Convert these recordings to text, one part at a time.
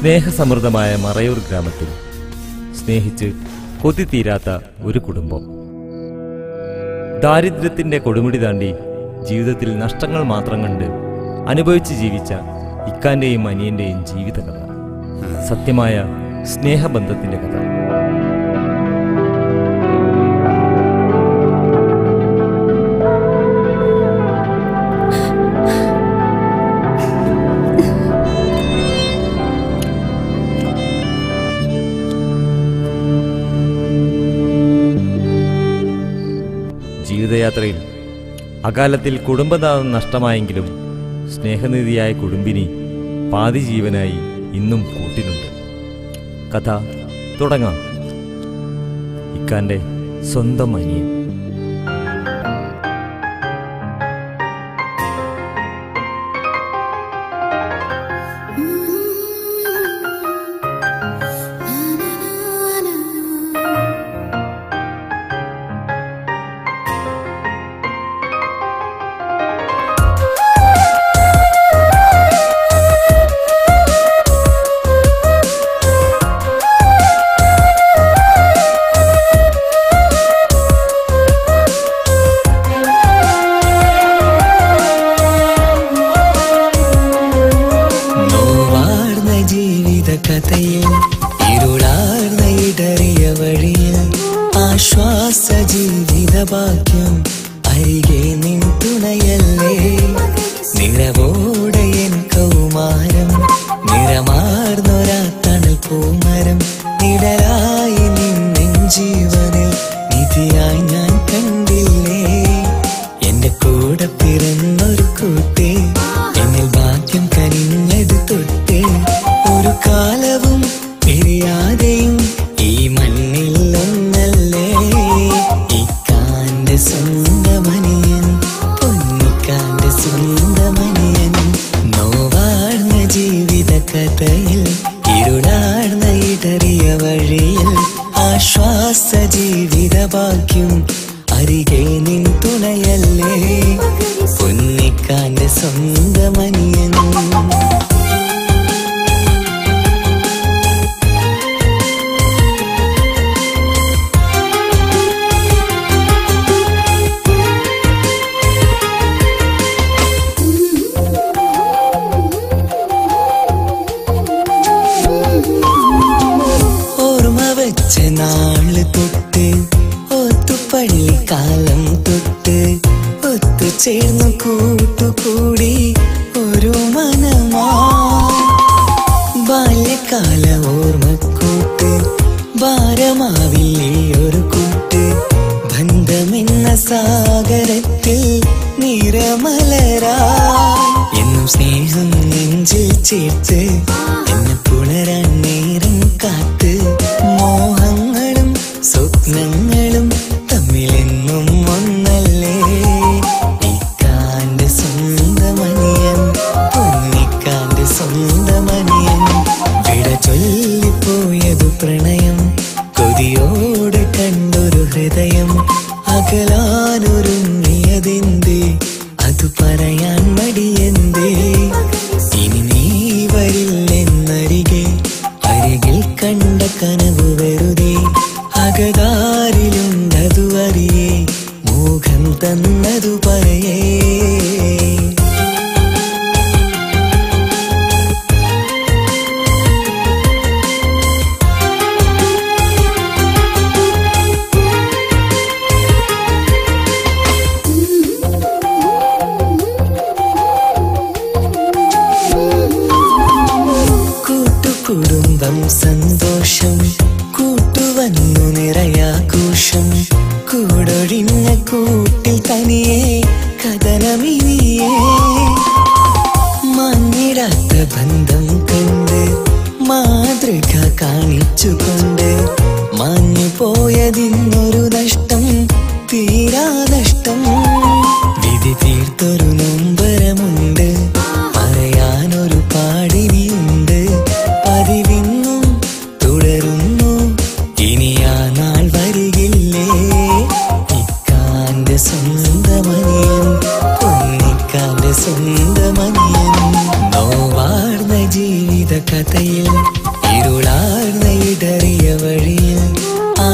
സ്നേഹസമൃദ്ധമായ മറയൂർ ഗ്രാമത്തിൽ സ്നേഹിച്ച് കൊതി തീരാത്ത ഒരു കുടുംബം. ദാരിദ്ര്യത്തിന്റെ കൊടുമുടി താണ്ടി ജീവിതത്തിൽ നഷ്ടങ്ങൾ മാത്രം കണ്ട് അനുഭവിച്ച് ജീവിച്ച ഇക്കാന്റെയും അനിയന്റെയും ജീവിത കഥ, സത്യമായ സ്നേഹബന്ധത്തിന്റെ കഥ. ജീവിതയാത്രയിൽ അകാലത്തിൽ കുടുംബനാഥം നഷ്ടമായെങ്കിലും സ്നേഹനിധിയായ കുടുംബിനി പാതി ജീവനായി ഇന്നും കൂട്ടിനുണ്ട്. കഥ തുടങ്ങാം. ഇക്കാന്റെ സ്വന്തം അനിയൻ. ആശ്വാസ ജീവിതഭാഗ്യം അരികെ നിൻ തുണയല്ലേ. നിറവോടെ എൻ കൗമാരം നിറമാർന്നൊരാ തണൽ പൂമരം നിഴലായി നിൻ ജീവനിൽ നിധിയായി ഞാൻ കണ്ടില്ലേ. എന്റെ കൂടെ പിറന്നൊരു കൂട്ടേ, എന്നിൽ ഭാഗ്യം കനിഞ്ഞത് തൊട്ടേ, ഒരു കാലവും പിരിയാതെയും ഈ മണ്ണിൽ ഒന്നല്ലേ. ഇക്കാന്റെ സ്വന്തമനിയൻ, പൊന്നിക്കാന്റെ സ്വന്തമനിയൻ. നോവാർന്ന ജീവിത കഥയിൽ ഇരുളാർന്ന ഇടറിയ വഴിയിൽ ആശ്വാസ ജീവിത ഭാഗ്യം അരികെ നിൻ തുണയല്ലേ. പൊന്നിക്കാന്റെ സ്വന്തമനിയൻ. നാള് തൊട്ട് ഒത്തുപള്ളിക്കാലം തൊട്ട് ഒത്തുചേർന്നു കൂട്ടുകൂടി ഒരു മനമാ. ബാല്യകാല ഓർമ്മക്കൂട്ട് ഭാരമാവില്ലേ ഒരു കൂട്ട്. ബന്ധമെന്ന സാഗരത്തിൽ നിറമലരാ എന്നും സ്നേഹം നെഞ്ചിൽ ചേർത്ത് എന്നെ പുണരാൻ നേരം കാത്ത്. മോഹങ്ങളും സ്വപ്നങ്ങളും തമ്മിലെന്നും ഒന്നല്ലേ. ഇക്കാന്റെ സ്വന്തമനിയൻ, പൊന്നിക്കാന്റെ സ്വന്തമനിയൻ. വിട ചൊല്ലിപ്പോയതു പ്രണയം, കൊതിയോടെ കണ്ടൊരു ഹൃദയം. അകലാനൊരുങ്ങിയതെന്തേ, അതു പറയാൻ മടിയെന്തേ. ഇനി നീ വരില്ലെന്നരികെ, അരികിൽ കണ്ട കനവ് വെറുതെ. അകതാരിലുണ്ടതു അറിയേ, മോഹം തന്നതു പറയേ. കുടുംബം സന്തോഷം കൂട്ടുവന്നു നിറയാഘോഷം. കൂടൊഴിഞ്ഞ കൂട്ടിൽ തനിയെ കഥനമിനിയേ. മങ്ങിടാത്ത ബന്ധം കണ്ട് മാതൃക കാണിച്ചുകൊണ്ട് മാഞ്ഞു പോയതിന്നൊരു നഷ്ടം, തീരാ നഷ്ടം. വിധി തീർത്തൊരു നൊമ്പരമുണ്ട്, പറയാനൊരു പാടിനിയുണ്ട്. പതിവിന്നും തുടരുന്നു, ഇനി ആ നാൾ വരികില്ലേ. ഇക്കാന്റെ സ്വന്തമനിയൻ, പൊന്നിക്കാന്റെ സ്വന്തമനിയൻ. നോവാർന്ന ജീവിത കഥയിൽ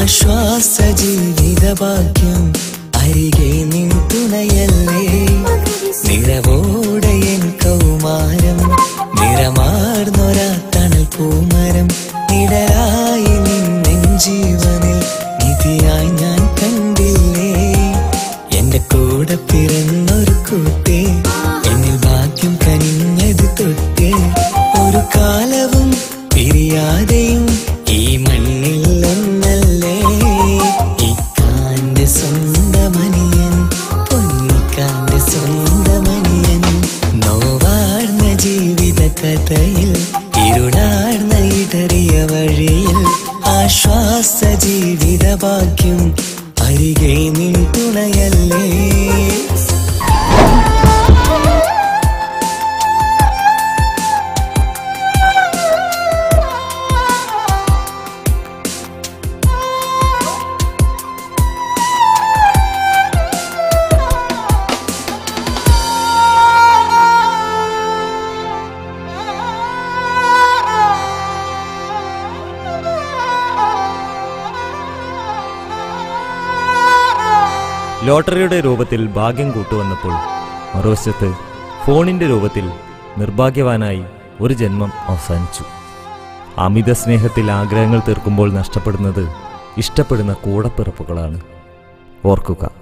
ആശ്വാസ ജീവിത ഭാഗ്യം അരികെ നിൻ തുണയല്ലേ നിറവോടെ എൻ കൗമാരം നിറമാർന്നൊരാ തണൽ പൂമരം നിഴലായി നിന്നെൻ ജീവനിൽ നിധിയായി ഞാൻ കണ്ടില്ലേ എന്റെ കൂടെ പിറന്നൊരു കൂട്ടേ എന്നിൽ ഭാഗ്യം കനിഞ്ഞത് തൊട്ടേ ഒരു കാലവും പിരിയാതെയും ഈ മണ്ണിൽ ഒന്നല്ലേ ഇക്കാന്റെ സ്വന്തമനിയൻ പൊന്നിക്കാന്റെ സ്വന്തമനിയൻ നോവാർന്ന ജീവിത കഥയിൽ ഇരുടാർന്ന ഇടറിയ വഴിയിൽ ആശ്വാസ ജീവിത ഭാഗ്യം അരികെ നിൻ തുണയല്ലേ ലോട്ടറിയുടെ രൂപത്തിൽ ഭാഗ്യം കൂട്ടുവന്നപ്പോൾ മറുവശത്ത് ഫോണിന്റെ രൂപത്തിൽ നിർഭാഗ്യവാനായി ഒരു ജന്മം അവസാനിച്ചു. അമിത സ്നേഹത്തിൽ ആഗ്രഹങ്ങൾ തീർക്കുമ്പോൾ നഷ്ടപ്പെടുന്നത് ഇഷ്ടപ്പെടുന്ന കൂടപ്പിറപ്പുകളാണ്. ഓർക്കുക.